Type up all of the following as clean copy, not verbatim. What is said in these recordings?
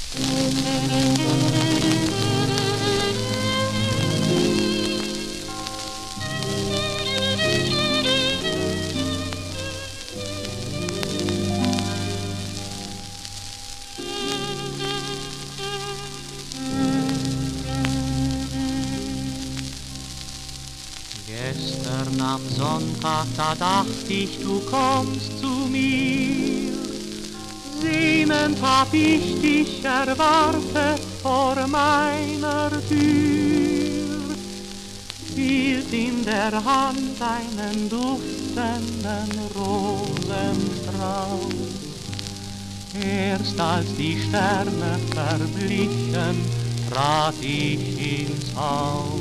Gestern am Sonntag, da dacht ich, du kommst zu mir. Sehnend hab ich dich erwartet vor meiner Tür. Hielt in der Hand einen duftenden Rosenstrauß. Erst als die Sterne verblichen, trat ich ins Haus.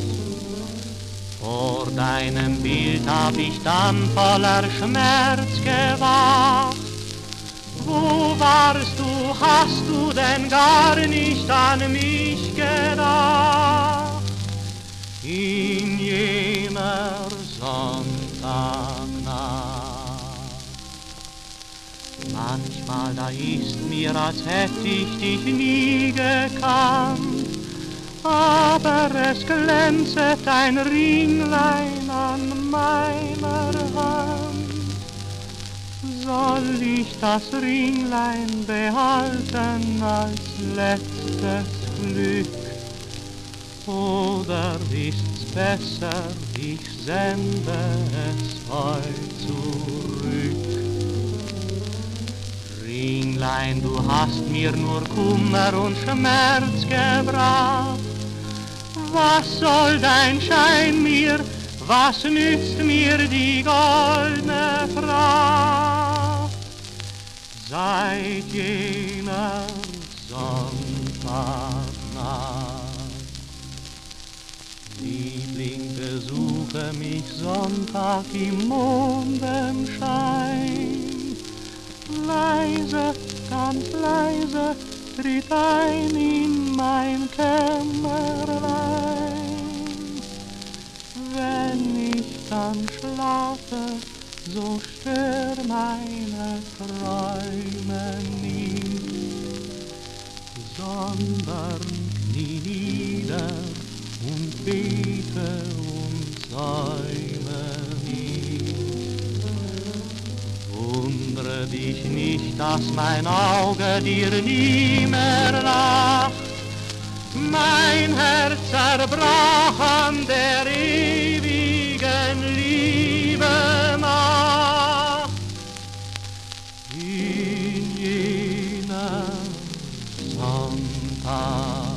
Vor deinem Bild hab ich dann voller Schmerz gewacht. Wo warst du, hast du denn gar nicht an mich gedacht? In jener Sonntagnacht. Manchmal da ist mir, als hätt ich dich nie gekannt, aber es glänzet ein Ringlein an meiner Hand. Soll ich das Ringlein behalten als letztes Glück? Oder ist's besser, ich sende es heut zurück? Ringlein, du hast mir nur Kummer und Schmerz gebracht. Was soll dein Schein mir, was nützt mir die goldene Pracht? Seit jener Sonntagnacht. Liebling, besuche mich Sonntag im Mondenschein. Leise, ganz leise, tritt ein in mein Kämmerlein. Wenn ich dann schlafe, so stör meine Träume nicht, sondern knie nieder und bete und säume mich. Wundre dich nicht, dass mein Auge dir nie mehr lacht. Mein Herz zerbrach an der ewigen Liebe Nacht. In jener Sonntag.